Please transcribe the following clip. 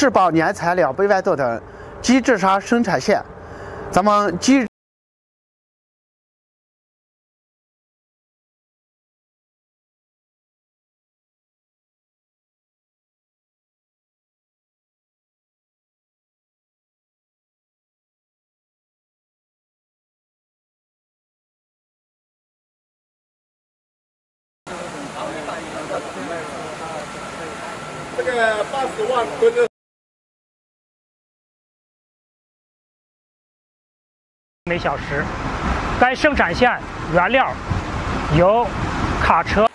世宝年材料北外豆等鸡制沙生产线，咱们鸡。 这个80万吨的每小时，该生产线原料由卡车。